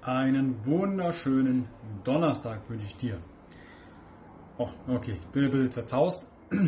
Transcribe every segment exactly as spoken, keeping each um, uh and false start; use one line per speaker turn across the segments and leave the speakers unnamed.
Einen wunderschönen Donnerstag wünsche ich dir. Oh, okay, ich bin ein bisschen zerzaust.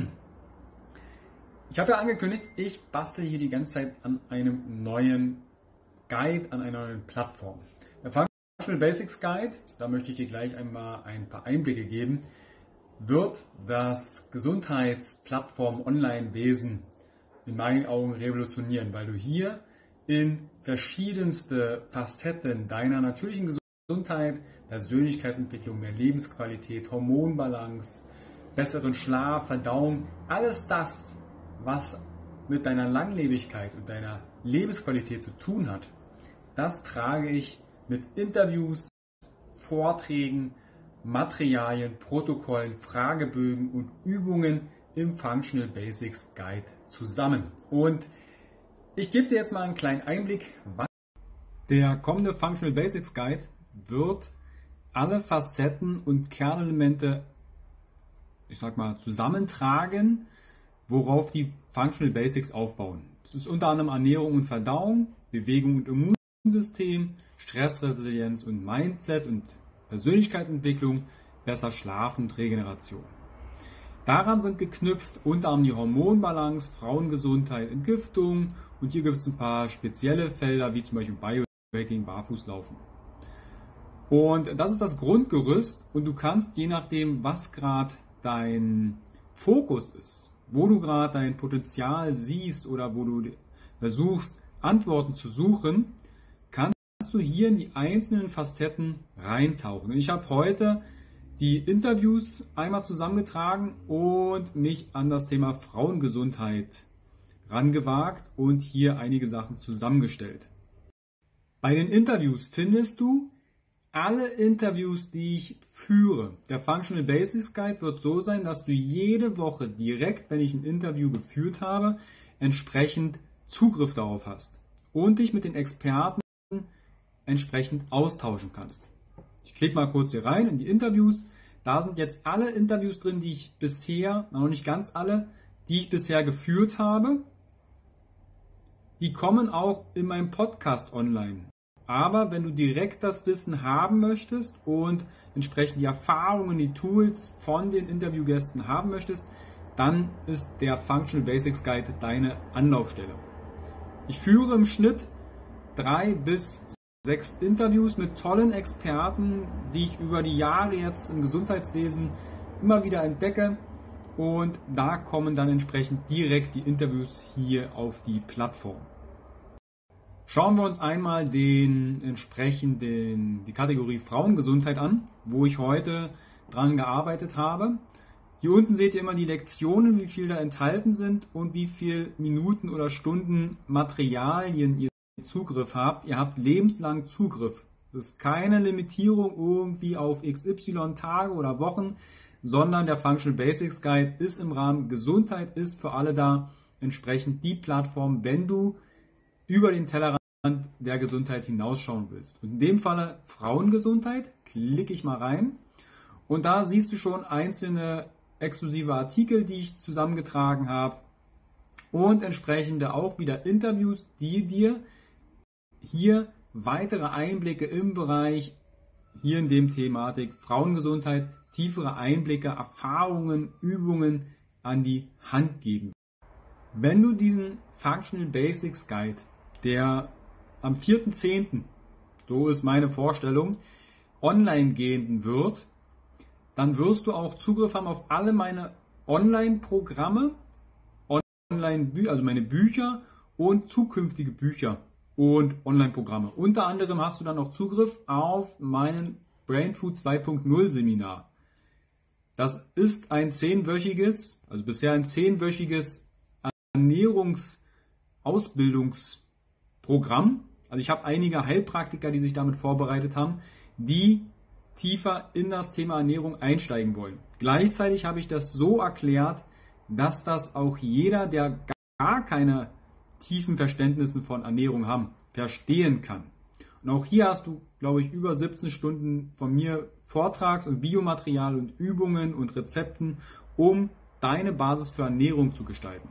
Ich habe ja angekündigt, ich bastel hier die ganze Zeit an einem neuen Guide, an einer neuen Plattform. Der Functional Basics Guide, da möchte ich dir gleich einmal ein paar Einblicke geben, wird das Gesundheitsplattform Online-Wesen in meinen Augen revolutionieren, weil du hier in verschiedenste Facetten deiner natürlichen Gesundheit, Persönlichkeitsentwicklung, mehr Lebensqualität, Hormonbalance, besseren Schlaf, Verdauung, alles das, was mit deiner Langlebigkeit und deiner Lebensqualität zu tun hat, das trage ich mit Interviews, Vorträgen, Materialien, Protokollen, Fragebögen und Übungen im Functional Basics Guide zusammen. Und ich gebe dir jetzt mal einen kleinen Einblick. Der kommende Functional Basics Guide wird alle Facetten und Kernelemente, ich sag mal, zusammentragen, worauf die Functional Basics aufbauen. Das ist unter anderem Ernährung und Verdauung, Bewegung und Immunsystem, Stressresilienz und Mindset und Persönlichkeitsentwicklung, besser Schlaf und Regeneration. Daran sind geknüpft unter anderem die Hormonbalance, Frauengesundheit, Entgiftung und hier gibt es ein paar spezielle Felder wie zum Beispiel Biohacking, Barfußlaufen. Und das ist das Grundgerüst und du kannst je nachdem, was gerade dein Fokus ist, wo du gerade dein Potenzial siehst oder wo du versuchst, Antworten zu suchen, kannst du hier in die einzelnen Facetten reintauchen. Und ich habe heute die Interviews einmal zusammengetragen und mich an das Thema Frauengesundheit rangewagt und hier einige Sachen zusammengestellt. Bei den Interviews findest du alle Interviews, die ich führe. Der Functional Basics Guide wird so sein, dass du jede Woche direkt, wenn ich ein Interview geführt habe, entsprechend Zugriff darauf hast und dich mit den Experten entsprechend austauschen kannst. Ich klicke mal kurz hier rein in die Interviews. Da sind jetzt alle Interviews drin, die ich bisher, noch nicht ganz alle, die ich bisher geführt habe. Die kommen auch in meinem Podcast online. Aber wenn du direkt das Wissen haben möchtest und entsprechend die Erfahrungen, die Tools von den Interviewgästen haben möchtest, dann ist der Functional Basics Guide deine Anlaufstelle. Ich führe im Schnitt drei bis sechs Interviews mit tollen Experten, die ich über die Jahre jetzt im Gesundheitswesen immer wieder entdecke. Und da kommen dann entsprechend direkt die Interviews hier auf die Plattform. Schauen wir uns einmal den entsprechenden, die Kategorie Frauengesundheit an, wo ich heute dran gearbeitet habe. Hier unten seht ihr immer die Lektionen, wie viel da enthalten sind und wie viele Minuten oder Stunden Materialien ihr Zugriff habt. Ihr habt lebenslang Zugriff. Das ist keine Limitierung irgendwie auf X Y Tage oder Wochen, sondern der Functional Basics Guide ist im Rahmen Gesundheit, ist für alle da entsprechend die Plattform, wenn du über den Tellerrand der Gesundheit hinausschauen willst. Und in dem Falle Frauengesundheit, klicke ich mal rein und da siehst du schon einzelne exklusive Artikel, die ich zusammengetragen habe und entsprechende auch wieder Interviews, die dir hier weitere Einblicke im Bereich, hier in dem Thematik Frauengesundheit, tiefere Einblicke, Erfahrungen, Übungen an die Hand geben. Wenn du diesen Functional Basics Guide, der am vierten zehnten, so ist meine Vorstellung, online gehen wird, dann wirst du auch Zugriff haben auf alle meine Online-Programme, Online, also meine Bücher und zukünftige Bücher und Online-Programme. Unter anderem hast du dann auch Zugriff auf meinen Brain Food zwei Punkt null Seminar. Das ist ein zehnwöchiges, also bisher ein zehnwöchiges Ernährungsausbildungsprogramm. Also ich habe einige Heilpraktiker, die sich damit vorbereitet haben, die tiefer in das Thema Ernährung einsteigen wollen. Gleichzeitig habe ich das so erklärt, dass das auch jeder, der gar keine tiefen Verständnisse von Ernährung haben, verstehen kann. Und auch hier hast du, glaube ich, über siebzehn Stunden von mir Vortrags- und Videomaterial und Übungen und Rezepten, um deine Basis für Ernährung zu gestalten.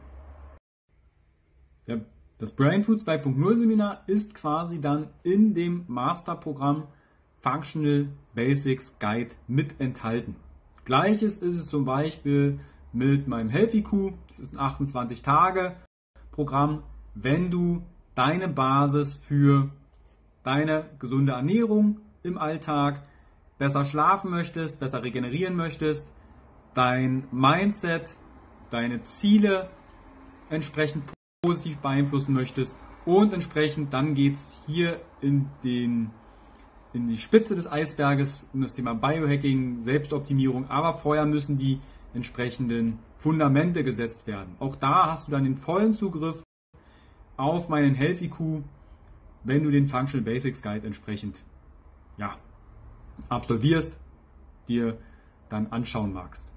Der Das Brain Food zwei Punkt null Seminar ist quasi dann in dem Masterprogramm Functional Basics Guide mit enthalten. Gleiches ist es zum Beispiel mit meinem HealthyQ. Das ist ein achtundzwanzig Tage Programm, wenn du deine Basis für deine gesunde Ernährung im Alltag besser schlafen möchtest, besser regenerieren möchtest, dein Mindset, deine Ziele entsprechend positiv beeinflussen möchtest und entsprechend dann geht es hier in, den, in die Spitze des Eisberges um das Thema Biohacking, Selbstoptimierung, aber vorher müssen die entsprechenden Fundamente gesetzt werden. Auch da hast du dann den vollen Zugriff auf meinen HealthyQ, wenn du den Functional Basics Guide entsprechend ja, absolvierst, dir dann anschauen magst.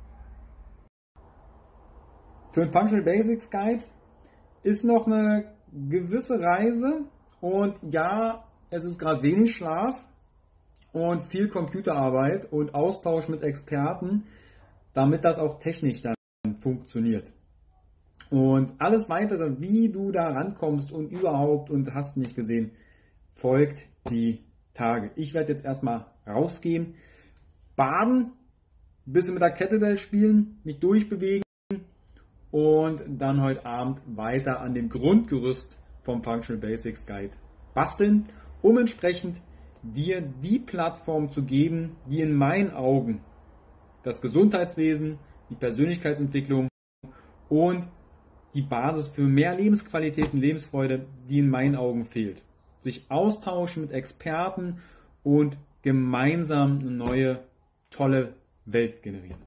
Für den Functional Basics Guide ist noch eine gewisse Reise und ja, es ist gerade wenig Schlaf und viel Computerarbeit und Austausch mit Experten, damit das auch technisch dann funktioniert. Und alles weitere, wie du da rankommst und überhaupt und hast nicht gesehen, folgt die Tage. Ich werde jetzt erstmal rausgehen, baden, ein bisschen mit der Kettlebell spielen, mich durchbewegen und dann heute Abend weiter an dem Grundgerüst vom Functional Basics Guide basteln, um entsprechend dir die Plattform zu geben, die in meinen Augen das Gesundheitswesen, die Persönlichkeitsentwicklung und die Basis für mehr Lebensqualität und Lebensfreude, die in meinen Augen fehlt. Sich austauschen mit Experten und gemeinsam eine neue, tolle Welt generieren.